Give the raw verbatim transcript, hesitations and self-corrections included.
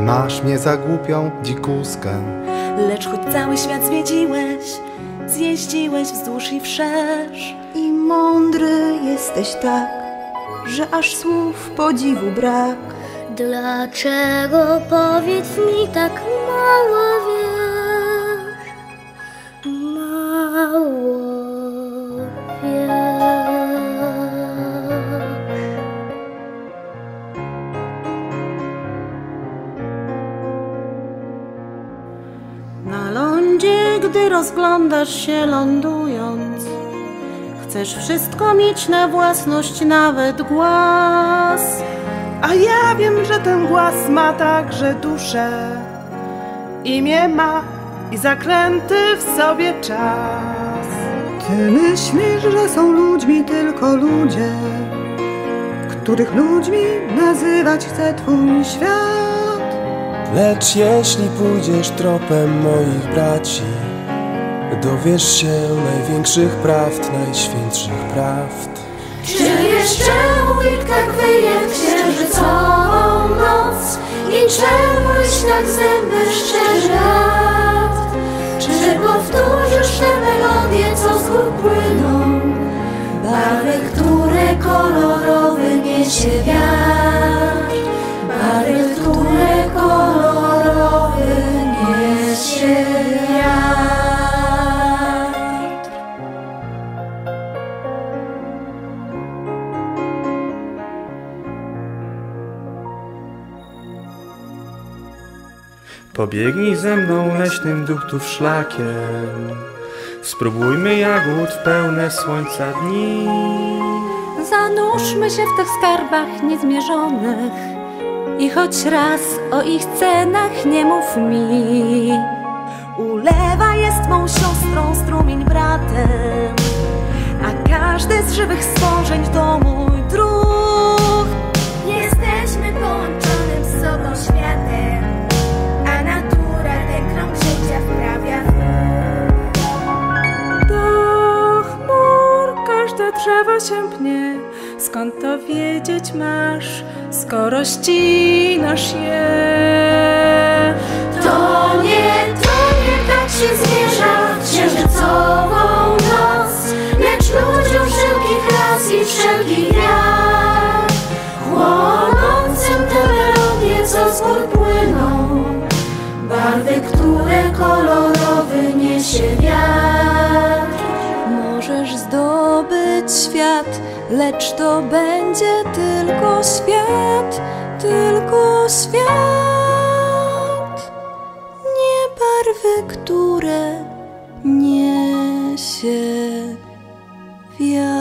masz mnie za głupią dzikuskę. Lecz choć cały świat zwiedziłeś, zjeździłeś wzdłuż i wszerz. I mądry jesteś tak, że aż słów podziwu brak. Dlaczego, powiedz mi, tak mało wiesz? Mało wiesz. Na lądzie, gdy rozglądasz się lądując, chcesz wszystko mieć na własność, nawet głaz. A ja wiem, że ten głaz ma także duszę. Imię ma i zaklęty w sobie czas. Ty myślisz, że są ludźmi tylko ludzie, których ludźmi nazywać chce twój świat. Lecz jeśli pójdziesz tropem moich braci, dowiesz się największych prawd, najświętszych prawd. Czy wiesz, czemu wilk tak wyje w księżycową noc i czemu ryś tak zęby szczerze lat? Czy powtórzysz te melodie, co z gór płyną, barwy, które kolorowy niesie wiatr, barwy, które kolorowy niesie wiatr. Pobiegnij ze mną leśnym duchtów szlakiem, spróbujmy jagód w pełne słońca dni. Zanurzmy się w tych skarbach niezmierzonych i choć raz o ich cenach nie mów mi. Ulewa jest mą siostrą, strumień bratem, a każdy z żywych stworzeń to mój druh. Jesteśmy połączonym z sobą światem, a natura ten krąg życia wprawia w Do chmur każde drzewo się pnie, skąd to wiedzieć masz, skoro ścinasz je? To nie, to nie tak się zmierza w księżycową noc, lecz ludziom wszelkich ras i wszelkich wiar, chłonącym te melodie, co z gór płyną, barwy, które kolorowy niesie wiatr. Możesz zdobyć świat, lecz to będzie tylko świat, tylko świat. Nie barwy, które niesie wiatr.